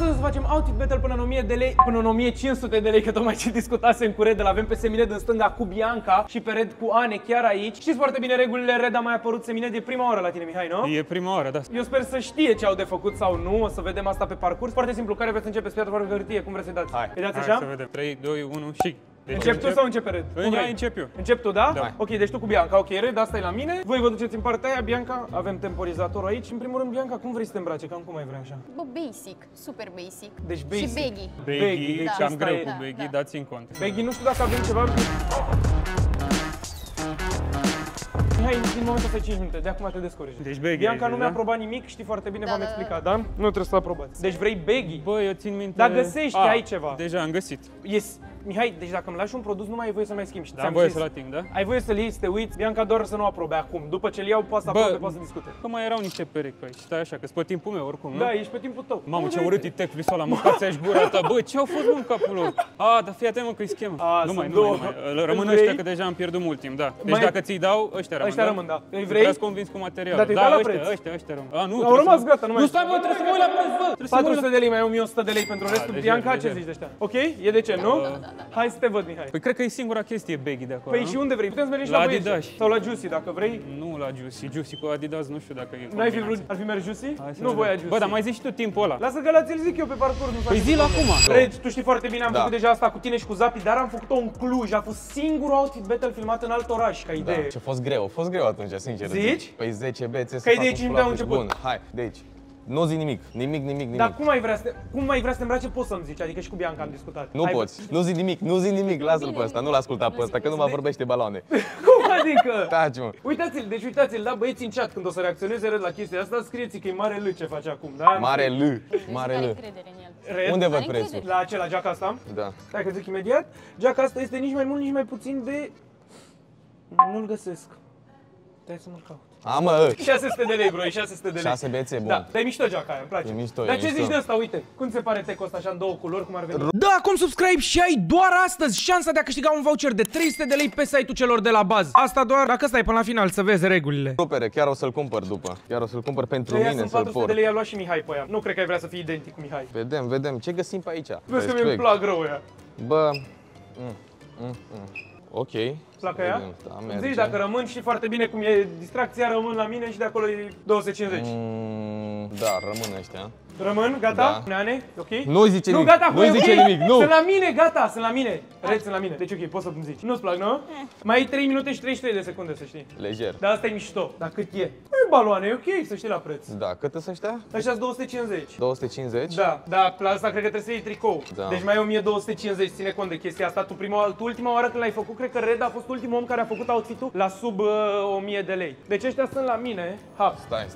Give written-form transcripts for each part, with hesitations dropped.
Astăzi o să facem outfit battle până în 1000 de lei, până în 1500 de lei, că tocmai ce discutasem cu Red, l avem pe Seminet în stânga cu Bianca și pe Red cu Ane chiar aici. Știți foarte bine regulile, Red a mai apărut Seminet, e prima oară la tine, Mihai, nu? E prima oară, da. Eu sper să știe ce au de făcut sau nu, o să vedem asta pe parcurs. Foarte simplu, care vreți să începeți, piatră, pe hârtie, cum vreți să dați? Hai, îi dați hai așa? să vedem. 3, 2, 1 și... Deci Încep tu sau începe Red? Încep eu. Încep tu, da? Da. Ok, deci tu cu Bianca. Ok, Red, asta e la mine. Voi vă duceți în partea aia, Bianca. Avem temporizatorul aici. În primul rând, Bianca, cum vrei să te îmbrace? Cam cum ai vrea așa? Bă, basic, super basic. Deci basic. Și baggy. Baggy, da. cam Asta greu e. cu Da, baggy, da. dați în cont. Baggy, nu știu dacă avem ceva. Hai, din momentul ăsta 5 minute, de acum te descurci. Deci baggy. Bianca nu da? mi-a aprobat nimic, știi foarte bine, Da, v-am da, explicat, da? Nu trebuie să-l aprobați. Deci vrei baggy? Bă, eu țin minte... Dar găsești, ai ceva. Deja am găsit. Yes. Mihai, deci dacă îmi lași un produs, nu mai ai voie să mai schimbi. Da, am voie să-l ating, da? Ai voie să-l iei, să te uiți, Bianca doar să nu aprobe acum. După ce-l iau, poate să aprobe, poate să discute. Că mai erau niște perechi pe aici. Stai așa, că-s pe timpul meu oricum, nu? Da, ești pe timpul tău. Mamă, ce urât e teflisul ăla, mâncați aș gura ta. Bă, ce-au fost mă în capul lor? Dar fii atent mă că-i schemă. Nu mai. Rămân ăștia că deja am pierdut mult timp, da. Deci dacă ți-i dau, ăștia rămân. Ăștia rămân, da. Îi vrei? Vreau să convins cu materialul. Dar te-ai dat la preț. Ăștia rămân. Nu, au rămas gata, nu mai. Nu stai, bă, trebuie să mă uit la preț, bă. 400 de lei, mai 1100 de lei pentru restul. lejer, Bianca, ce lejer. zici de ăștia? Ok? E decent, nu? Hai să te văd, Mihai. Păi cred că e singura chestie baggy de acolo. Păi și unde vrei? Putem să mergem și La la băieți. Adidas. Sau la Juicy, dacă vrei. Nu la Juicy. Juicy cu Adidas nu știu dacă e. N-ai fi vrut? Ar fi mers Juicy? Hai să Nu vedem. voia Juicy. Bă, dar mai zici și tu timpul ăla. Lasă că la ți-l zic eu pe parcurs, nu faci Păi zi-l probleme. acum. Regi, tu știi foarte bine, am Da. făcut deja asta cu tine și cu Zapi, dar am făcut-o în Cluj. A fost singurul outfit battle filmat în alt oraș, ca idee. Ce a fost greu, a fost greu atunci, sincer. Zici? Păi 10 bețe să Ca idee fac un 5 de-au flap. început. Bun, hai, deci, nu zi nimic. Dar cum ai vrea să te îmbrace, poți să-mi zici, adică și cu Bianca am discutat. Nu poți, nu zi nimic, lasă-l pe ăsta, nu-l asculta pe ăsta, că nu mă vorbește baloane. Cum adică? Taci, mă. Uitați-l, da, băieți în chat, când o să reacționeze Red la chestia asta, scrieți că e mare L ce face acum, da? Mare L, mare Are L. încredere în el. Red? Unde văd Are prețul? încredere. La ce, la geaca asta? Da. Hai că zic imediat. Geaca asta este nici mai mult, nici mai puțin de... Nu-l găsesc. Stai să mă caut. Mă, 600 de lei, bro, e 600 de lei. 6 bețe, bun. Da, dar e mișto geaca aia, îmi place. E mișto, Dar e ce mișto. zici de asta, uite? Cum ți se pare tecul ăsta așa în două culori, cum ar veni? Da, acum subscribe și ai doar astăzi șansa de a câștiga un voucher de 300 de lei pe site-ul celor de la bază. Asta doar dacă stai până la final să vezi regulile. Rupere, chiar o să-l cumpăr după. Chiar o să-l cumpăr pentru Ăia mine sunt să-l 400 de port. lei, a luat și Mihai pe ea. Nu cred că ai vrea să fii identic cu Mihai. Vedem, ce găsim pe aici? Vezi că mi-mi Respect. plac rău ea. Bă, ok. Placă ea? Vedem, da, Îmi merge. zici dacă rămân și foarte bine cum e distracția, rămân la mine și de acolo e 250. Da, rămân ăștia. Rămân, gata? Da. Neane, ok? Nu zice Nu, nimic, gata, nu zice nimic, nu. Sunt la mine, gata, sunt la mine. Red, sunt la mine. Deci ok, poți să-mi zici. Nu-ți plac, nu? Mai ai 3 minute și 33 de secunde, să știi. Lejer. Dar asta e mișto. Dar cât e? Nu baloane, e ok, să știi la preț. Da, cât sunt ăștia? Așa 250. 250? Da, da, la asta cred că trebuie să iei tricou. Da. Deci mai e 1250, ține cont de chestia asta. Tu ultima oară când l-ai făcut, cred că Red a fost ultimul om care a făcut outfit-ul la sub 1000 de lei. Deci ăștia sunt la mine. Hap.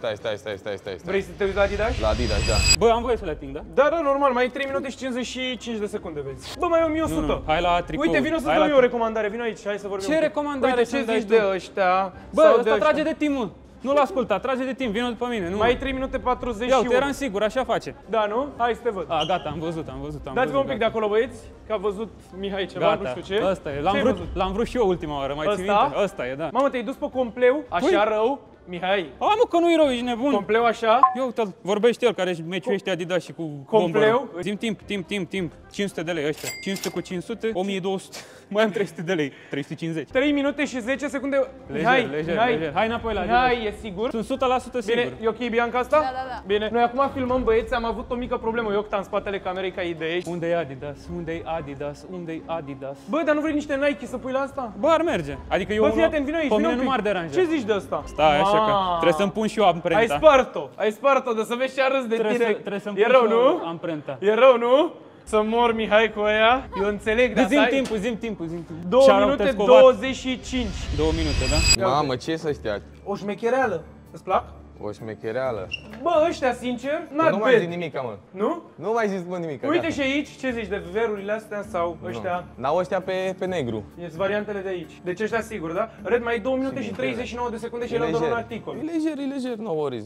Stai. Vrei să te uiți la Adidas? La Adidas, da. Bă, am voie să le ating, da? Da, da, normal, mai e 3 minute și 55 de secunde, vezi. Bă, mai e 1100. Nu, hai la tricou. Uite, vino să-ți Hai dau la eu o recomandare, vino aici, hai să vorbim. Ce un pic. recomandare Uite, ce să-mi dai zici tu? de ăștia? Bă, sau de ăsta ăștia? trage de timp, mă. Nu-l asculta, trage de timp, vină după mine. Nu. Mai e 3 minute 41. Ia uite, eram sigur, așa face. Da, nu? Hai să te văd. Gata, am văzut. Dați-vă un pic de acolo, băieți, că a văzut Mihai ceva, Gata, nu știu ce. ăsta e. Ce ai văzut? L-am vrut și eu ultima oară, mai ții Ăsta? minte? Ăsta e, da. Mamă, te-ai dus pe compleu, așa Păi. rău, Mihai. Nu, că nu-i rău, ești nebun. Compleu așa. Ia uite-l, vorbește el care meciuiește Adidas și cu Compleu? bombă. Zim timp. 500 de lei ăștia. 500 cu 500, 1200. Mai am 300 de lei, 350. 3 minute și 10 secunde. Mihai, Lejer. Hai înapoi la Adidas. Mihai, e sigur? Sunt 100% sigur. Bine, e ok, Bianca, asta? Da. Bine. Noi acum filmăm, băieți, am avut o mică problemă. Eu în spatele camerei ca idee. Unde e Adidas? Unde-i Adidas? Bă, dar nu vrei niște Nike să pui la asta? Bă, ar merge. Adică eu Bă, fii atent, vino aici, pe vino mine un nu pic. m-ar deranja. Ce zici de asta? Stai așa că trebuie să-mi pun și eu amprenta. Ai spart-o, de să vezi ce arăți de tine. Trebuie să-mi E pun rău, și eu nu? amprenta. E rău, nu? Să mor, Mihai, cu aia. Eu înțeleg, dar Zim timpul. 2 Shout-out minute Escobar. 25. 2 minute, da? Mamă, ce să ăștia? O șmechereală. Îți plac? O șmechereală. Bă, ăștia, sincer, Nu not mai zic bad. nimica, mă. Nu? Nu mai zici, mă, nimica. Uite gata. și aici, ce zici de verurile astea sau ăștia? N-au ăștia pe negru. Ies variantele de aici. Deci ăștia sigur, da? Red, mai e 2 minute și 39 de secunde și E era doar un lejer. articol. E lejer, no worries.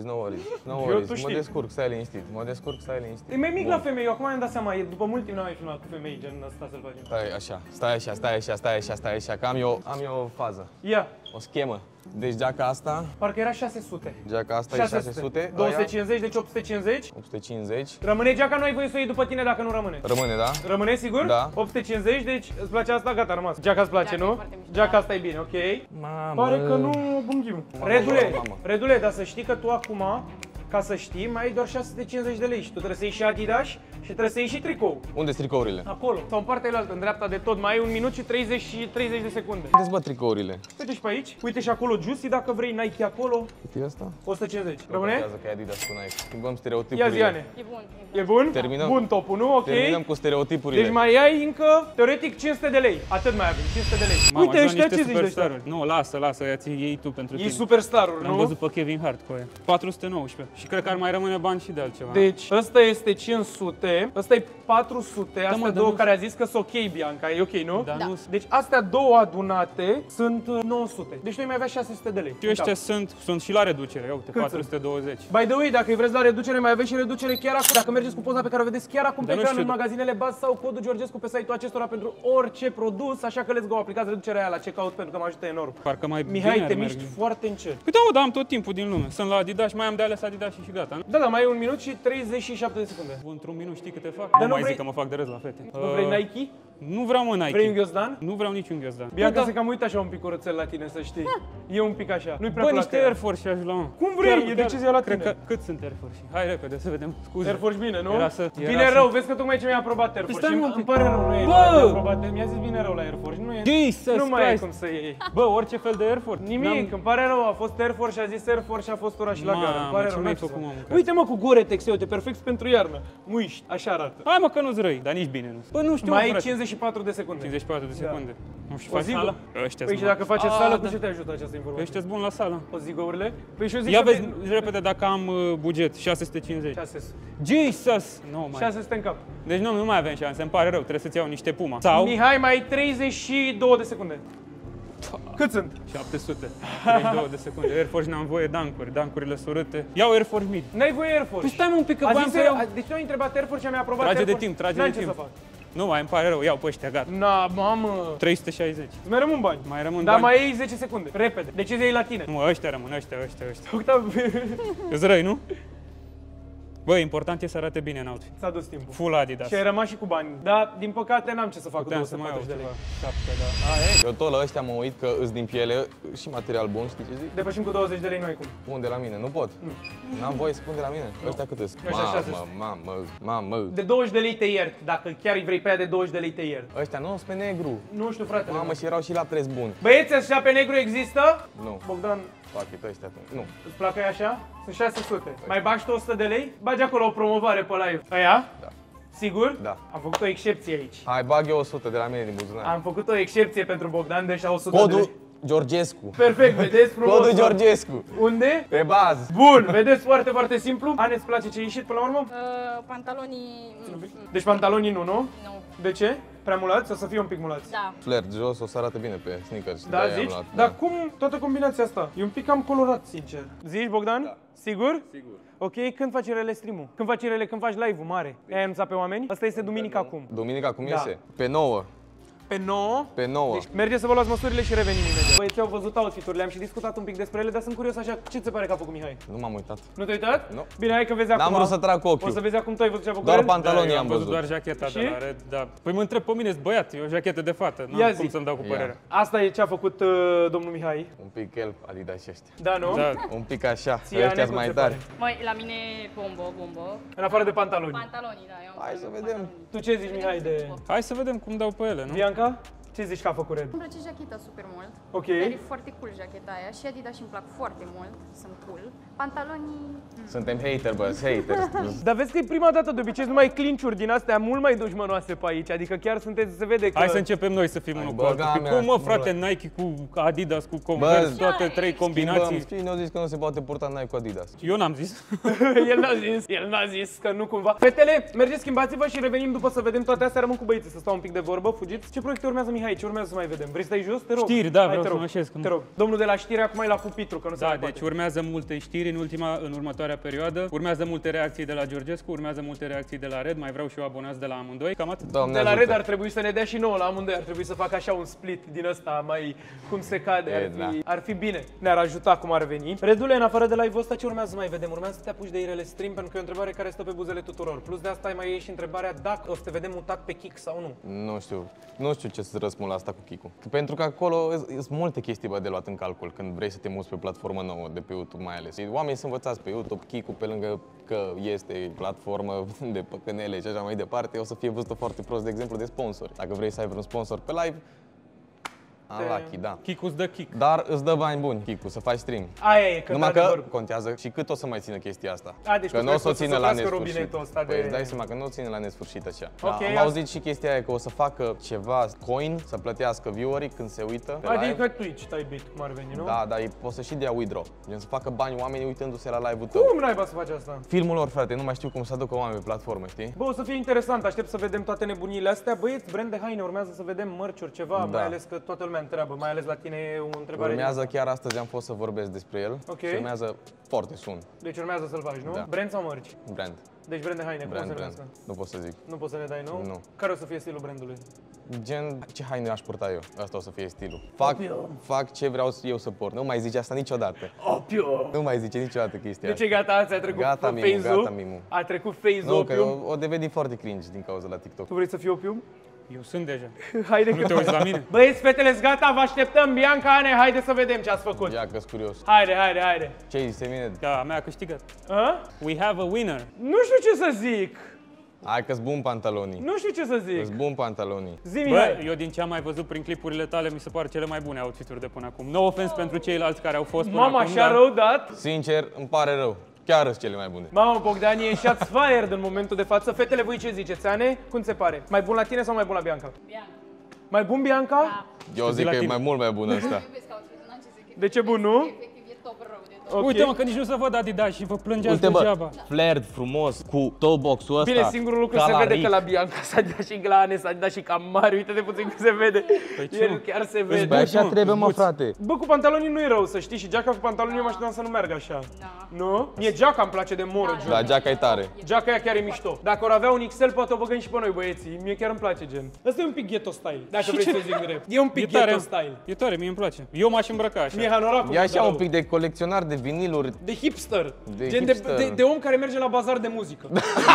tu Mă știi. descurc, stai liniștit. E mai mic Bun. la femei, eu acum mi-am dat seama, după mult timp n-am mai filmat cu femei, gen asta să-l facem. Stai așa, că am eu fază. Ia, O schemă. Deci geaca asta, Parcă era 600. geaca asta e 600. 250, deci 850. 850. Rămâne geaca, nu ai voie să o iei după tine dacă nu rămâne. Rămâne, da? Rămâne, sigur? Da. 850, deci îți place asta? Gata, a rămas. Geaca îți place, Geaca e nu? foarte mișto, Geaca da. asta e bine, ok. Mamă. Pare că nu bunghim. Mamă, Redule, mamă. Redule, dar să știi că tu acum, ca să știi, mai ai doar 650 de lei și tu trebuie să iei și Adidas și trebuie să iei și tricou. Unde sunt tricourile? Acolo, sau în partea cealaltă, în dreapta de tot, mai ai 1 minut și 30 de secunde. Unde bă tricourile? Uite și pe aici, uite și acolo Juicy dacă vrei, Nike acolo, Cât e asta? 150. Nu Rămâne? contează că e Adidas cu Nike. Schimbăm Ia stereotipurile. zi, Ane. E bun. E bun? Terminăm. Bun topul, nu? Ok. Terminăm cu stereotipurile. Deci mai ai încă, teoretic, 500 de lei. Atât mai avem, 500 de lei. Mamă, Uite, joc ăștia niște ce zici de ăștia? superstaruri. Nu, lasă, ia-ți iei tu pentru Ei tine. superstaruri, L-am nu? văzut pe Kevin Hart cu aia. 419. Și cred că ar mai rămâne bani și de altceva. Deci, ăsta este 500, ăsta e 400, astea mă, dar două nu- care a zis că sunt ok, Bianca, e ok, nu? Dar Da. nu... Deci astea două adunate sunt 900. Deci noi mai avea 600 de lei. Și ăștia sunt și la reducere, ia uite, Cât 420. By the way, dacă îi vreți la reducere, mai aveți și reducere chiar acum. Dacă mergeți cu poza pe care o vedeți chiar acum pe Dar nu ecran știu, în magazinele Baz sau codul Georgescu pe site-ul acestora pentru orice produs, așa că let's go, aplicați reducerea aia la checkout pentru că mă ajută enorm. Parcă mai Mihai, bine te ar miști merge. foarte încet. Păi da, mă, dar am tot timpul din lume. Sunt la Adidas, mai am de ales Adidas și gata, nu? Da, da, mai e 1 minut și 37 de secunde. Într-un minut știi câte fac? Dar Nu nu mai vrei- zic că mă fac de râs la fete. Nu vrei Nike? Nu vreau, mă, Nike. Vrei un ghiozdan? Nu vreau niciun ghiozdan. Bianca Bă, se cam uită așa un pic curățel la tine, să știi. E un pic așa. Nu-i prea Bă, plac niște ea. Air Force și ajung la mă. Cum vrei? E decizia la Cred tine. că cât sunt Air Force? Hai repede să vedem. Scuze. Air Force bine, nu? Era să- Vine era rău, să- vezi că tocmai ce mi-a aprobat Air Force. Stai, Și mă, îmi un pic. pare rău, nu e Bă! mi-a aprobat. Mi-a zis vine rău la Air Force. Nu e. Jesus Nu mai ai Christ. cum să iei. Bă, orice fel de Air Force. Nimic, îmi pare rău, a fost Air Force și a zis Air Force și a fost ora și la Mamă, gară. Îmi pare ce rău, mi-ai n-am ce făcut, să mă, fac. mâncați? Uite mă cu Gore-Tex, uite, perfect pentru iarnă. Muiști, așa arată. Hai mă că nu-ți răi, dar nici bine nu. Bă, nu știu, Mai mă, ai frate. 54 de secunde. 54 de secunde. Nu știu, O faci zi, sală? bă. Ăștia Păi și sunt, dacă faceți mă. sală, Da. cu ce te ajută această informație? Ăștia sunt buni la sală. O zigourile? Păi și eu zic Ia că vezi repede dacă am buget, 650. 600. Jesus! Nu mai. 600 în cap. Deci nu mai avem șanse, îmi pare rău, trebuie să-ți iau niște Puma. Sau Mihai, mai ai 32 de secunde. Cât sunt? 700. 32 de secunde. Air Force n-am voie, dancurile sunt urâte. Iau Air Force mid. N-ai voie Air Force. Păi stai mă un pic că A voiam zis să iau. Deci nu ai întrebat Air Force și mi-a aprobat Trage Air de Force. timp, trage N-am de ce timp. să fac. Nu mai, îmi pare rău, iau pe ăștia, gata. Na, mamă. 360. Îți mai rămân bani. Mai rămân Dar bani. mai ai 10 secunde. Repede. Decizia e la tine. Nu, ăștia rămân, ăștia. Octav, Îți răi, nu? Bă, important e să arate bine în outfit. ți-a dus timpul. Full Adidas. Și ai rămas și cu bani. Dar, din păcate, n-am ce să fac Puteam cu să mai iau 240 de ceva lei. șapte, da. Eu tot la ăștia mă uit că îs din piele și material bun, știi ce zic? Depășim cu 20 de lei, nu ai cum. Pun de la mine, nu pot. N-am voie să pun de la mine. Ăștia cât îs? Ăștia 600. Mamă. De 20 de lei te iert. Dacă chiar îi vrei pe ea de 20 de lei te iert. Ăștia nu sunt pe negru. Nu știu, frate. Mamă, și erau și la preț bun. Băieți, așa pe negru există? Nu, Bogdan, fac it ăștia. Nu. îți placă ea așa? Sunt 600. Mai bagi tu 100 de lei? Bagi acolo o promovare pe live. Aia? Da. Sigur? Da. Am făcut o excepție aici. Hai, bag eu 100 de la mine din buzunar. Am făcut o excepție pentru Bogdan, deci la 100 de Codul lei. Georgescu. Perfect, vedeți frumos. Codul Georgescu. Unde? Pe bază. Bun, vedeți foarte, foarte simplu. Ane, îți place ce ai ieșit până la urmă? Pantalonii... Deci pantalonii nu, nu? Nu. De ce? Prea mulați? O să fie un pic mulați. Da. Flirt jos, o să arate bine pe sneakers. Da, de-aia am zici? luat. Dar cum toată combinația asta? E un pic cam colorat, sincer. Zici, Bogdan? Da. Sigur? Sigur. Ok, când faci RL stream-ul? Când faci RL, când faci live-ul mare? Ai anunțat pe oameni? Asta este duminica acum. Duminica cum Da. iese? Pe 9. Pe 9. Pe 9. Deci mergeți să vă luați măsurile și revenim imediat. Băieții au văzut outfit-urile, am și discutat un pic despre ele, dar sunt curios așa, ce ți se pare că a făcut Mihai? Nu m-am uitat. Nu te-ai uitat? Nu. Bine, hai că vezi acum. N-am vrut să trag cu ochiul. O să vezi acum tu ai văzut ce a făcut Doar Red? pantalonii eu am văzut. doar jacheta Și? de la Red, da. Păi mă întreb pe mine, băiat, e o jachetă de fată, nu Ia am zi. cum să-mi dau cu Ia. părerea. Asta e ce a făcut domnul Mihai. Un pic el, Adidas și ăștia. Da, nu? Da. Un pic așa, Ție, Ane, ăștia cum mai se tari. pare? Măi, la mine bombo. În afară de pantaloni. Pantalonii, da. Eu am Hai văzut să vedem. pantalonii. Tu ce zici, Mihai, de Hai să vedem cum dau pe ele, nu? Bianca? Ce zici că a făcut Red? Îmi place jacheta super mult. Ok. Dar e foarte cool jacheta aia și Adidas îmi plac foarte mult. Sunt cool. Pantalonii... Suntem hater, bă, haters. Dar vezi că e prima dată, de obicei numai clinciuri din astea mult mai dușmănoase pe aici, adică chiar sunteți, se vede că... Hai să începem noi să fim unul cu băga altul. mea, Cum mă, bă. frate, Nike cu Adidas, cu Converse, Bă, toate trei combinații. Știi, ne-au zis că nu se poate purta Nike cu Adidas. Eu n-am zis. El n-a zis că nu cumva. Fetele, mergeți, schimbați-vă și revenim după să vedem toate astea, rămân cu băieții, să stau un pic de vorbă, fugiți. Ce proiecte urmează, Mihai? Mihai, ce urmează să mai vedem? Vrei să stai jos? Te rog. Știri, da, Hai, vreau te să rog. mă așez. Te rog. Domnul de la știri acum e la pupitru, că nu se Da, mai deci poate. urmează multe știri în următoarea perioadă. Urmează multe reacții de la Georgescu, urmează multe reacții de la Red, mai vreau și eu abonați de la amândoi. Cam atât. Doamne De la ajută. Red ar trebui să ne dea și nouă la amândoi, ar trebui să facă așa un split din ăsta mai cum se cade, ar fi bine. Ne-ar ajuta cum ar veni. Redule, în afară de live-ul ăsta, ce urmează să mai vedem? Urmează să te apuci de IRL stream, pentru că e o întrebare care stă pe buzele tuturor. Plus de asta mai e și întrebarea dacă o să te vedem mutat pe Kik sau nu. Nu știu ce să răspund la asta cu Kiku. Pentru că acolo sunt multe chestii de luat în calcul când vrei să te muți pe platformă nouă, de pe YouTube mai ales. Oamenii sunt învățați pe YouTube, Kiku, pe lângă că este platformă de păcănele și așa mai departe, o să fie văzută foarte prost, de exemplu, de sponsori. Dacă vrei să ai vreun sponsor pe live, unlucky, da. Kiku îți dă kick. Dar îți dă bani buni, Kiku, să faci stream. Aia e, că Numai că într-adevăr. contează și cât o să mai țină chestia asta. Deci că tu nu o crezi să o că țină la crească nesfârșit. robinetul ăsta Păi de- îți dai seama că nu o ține la nesfârșit așa. Ok, Am auzit și chestia aia că o să facă ceva coin, să plătească viewerii când se uită pe live. Adică Twitch, Typebit, cum ar veni, nu? Da, dar poți să și dea withdraw. Gen să facă bani oamenii uitându-se la live-ul tău. Cum naiba să faci asta? Filmul lor, frate, nu mai știu cum să aducă oameni pe platformă, știi? Bă, o să fie interesant, aștept să vedem toate nebuniile astea. Băieți, brand de haine, urmează să vedem mărciuri, ceva, Da. mai ales că toată lumea întreabă, mai ales la tine e o întrebare. Urmează, chiar astăzi am fost să vorbesc despre el. Ok. Și urmează foarte sun. Deci urmează să-l faci, nu? Da. Brand sau mărci? Brand. Deci brand de haine, cum o să Brand. numească? Nu pot să zic. Nu poți să ne dai nou? Nu. Care o să fie stilul brandului? Gen, ce haine aș purta eu? Asta o să fie stilul. Fac ce vreau eu să port. Nu mai zice asta niciodată. Opiu! Nu mai zice niciodată chestia Deci e gata, ați trecut Gata, Mimu, phase-ul? gata, Mimu. A trecut phase-ul Nu, că opium? o deveni foarte cringe din cauza la TikTok. Tu vrei să fii opium? Eu sunt deja. Haide Nu te uiți la mine? Băieți, fetele, gata, vă așteptăm, Bianca, Ane, haide să vedem ce ați făcut. Ia că-s curios. Haide. Ce-i semine? Da, mea a câștigat. A? We have a winner. Nu știu ce să zic. Hai că-s bun pantalonii. Nu știu ce să zic. Îs bun pantalonii. Zi-mi, Bă, hai. eu din ce am mai văzut prin clipurile tale, mi se par cele mai bune outfit-uri de până acum. No offense pentru ceilalți care au fost până Mama, acum, așa rău dat. Sincer, îmi pare rău. Chiar sunt cele mai bune. Mamă, Bogdan e shots fired în momentul de față. Fetele, voi ce ziceți, Ane? Cum ți se pare? Mai bun la tine sau mai bun la Bianca? Bianca. Mai bun, Bianca? Da. Eu zic la că e tine. mai mult mai bună asta. Vezi că au spus, n-am ce să zic. De ce bun, nu? Efectiv, e top rău de tot. Ok. Uite mă, că nici nu se văd Adidas și vă plângeați Uite bă, degeaba. flared frumos cu toe box-ul ăsta. Bine, singurul lucru se vede că la Bianca s-a dat și glane, s-a dat și cam mari. Uite de puțin cum se vede. Păi ce, El mă? chiar se Bă, vede. așa mă, trebuie, mă, buți. frate. Bă, cu pantalonii nu e rău, să știi, și geaca cu pantalonii eu mă așteptam să nu meargă așa. Da. Nu? Mie geaca îmi place de moră, Da, Giu. Da, geaca e tare. Geaca aia chiar e mișto. Dacă or avea un XL, poate o băgăm și pe noi, băieții. Mie chiar îmi place, gen. Asta e un pic ghetto style, dacă vrei să zic drept. E un pic ghetto style. E tare, mie îmi place. Eu m-aș îmbrăca așa. Mie hanoracul E mi-e așa rău. un pic de colecționar de viniluri. De hipster. De Gen hipster. de om care merge la bazar de muzică.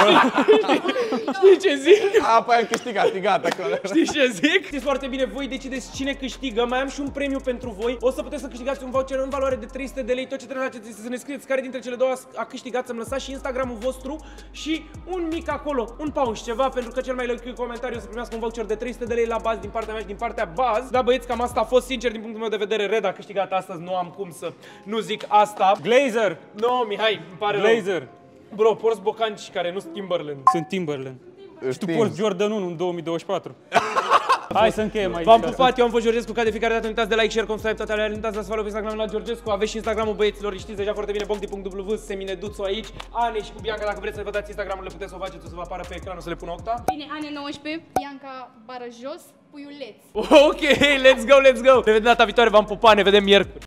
Știi ce zic? Apoi am câștigat, e gata acolo. Știi ce zic? Știți foarte bine, voi decideți cine câștigă. Mai am și un premiu pentru voi. O să puteți să câștigați un voucher în valoare de 300 de lei. Tot ce trebuie să faceți este să ne scrieți care dintre cele două a câștigat, să-mi lăsați și Instagramul vostru și un mic acolo, un pauș, ceva, pentru că cel mai lăcui comentariu o să primească un voucher de 300 de lei la Baz din partea mea și din partea Baz. Da, băieți, cam asta a fost, sincer, din punctul meu de vedere. Red a câștigat astăzi, nu am cum să nu zic asta. Glazer! No, Mihai, îmi pare rău. Glazer! Bro, porți bocanci care nu sunt Timberland. Sunt Timberland. Și tu Știm. porți Jordan 1 în 2024. Hai să încheiem aici. V-am pupat, eu am fost Georgescu, ca de fiecare dată, nu uitați de like, share, subscribe, toate alea, nu uitați să follow pe Instagram la Georgescu, aveți și Instagramul băieților, știți deja foarte bine, bogdi.w, Semineduțu aici, Ane și cu Bianca, dacă vreți să vă dați Instagramul, le puteți să o faceți, o să vă apară pe ecran, o să le pun Octa. Bine, Ane 19, Bianca bară jos, puiuleț. Ok, let's go, let's go! Ne vedem data viitoare, v-am pupat, ne vedem miercuri.